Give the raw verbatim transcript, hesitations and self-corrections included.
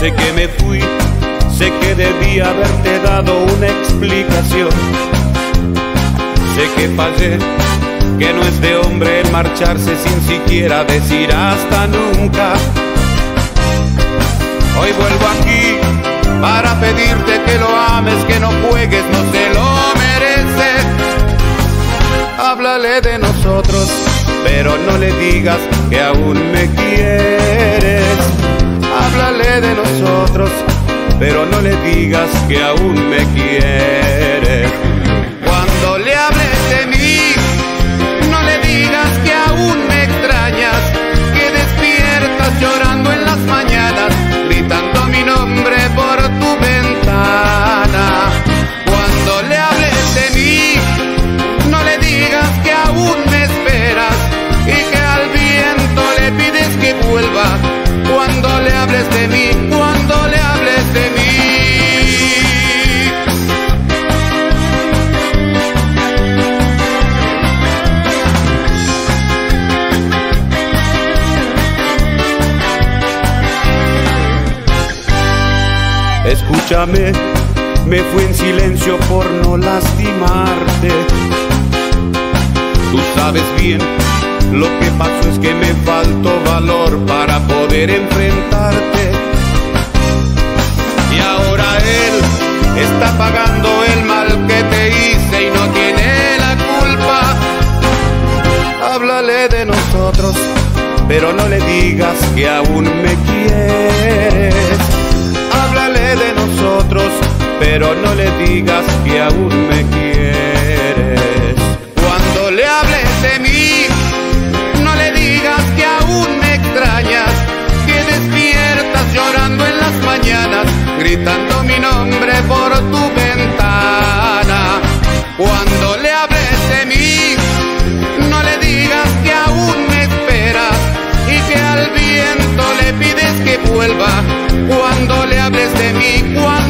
Sé que me fui, sé que debí haberte dado una explicación. Sé que fallé, que no es de hombre el marcharse sin siquiera decir hasta nunca. Hoy vuelvo aquí para pedirte que lo ames, que no juegues, no se lo merece. Háblale de nosotros, pero no le digas que aún me quieres. Háblale de nosotros, pero no le digas que aún me quieres. Cuando le hables de mí, no le digas que aún me extrañas, que despiertas llorando en las mañanas, gritando mi nombre por tu ventana. Cuando le hables de mí, no le digas que aún me esperas y que al viento le pides que vuelva. Cuando le hables de mí, cuando le hables de mí. Escúchame, me fui en silencio por no lastimarte. Tú sabes bien, lo que pasó es que me faltó valor para poder enfrentarte. Y ahora él está pagando el mal que te hice y no tiene la culpa. Háblale de nosotros, pero no le digas que aún me quieres. Háblale de nosotros, pero no le digas que aún me quieres. Cuando le hables de mí, no le digas que aún me extrañas, que despiertas llorando en las mañanas, gritando mi nombre por tu ventana. Cuando le hables de mí, no le digas que aún me esperas y que al viento le pides que vuelva. Cuando le hables de mí, cuando